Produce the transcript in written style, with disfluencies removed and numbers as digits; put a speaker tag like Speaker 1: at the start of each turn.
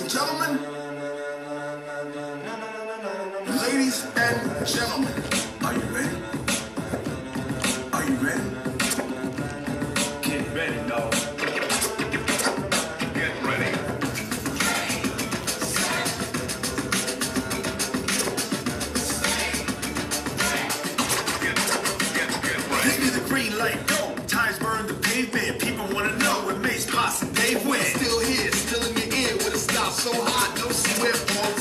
Speaker 1: and gentlemen, ladies and gentlemen, are you ready? Are you ready? Get ready, dog. Get ready. Give me the green light, go. Tires burn the pavement. People want to know what makes Posse Dave win. Still here, still in your ear with a style so hot, no sweat.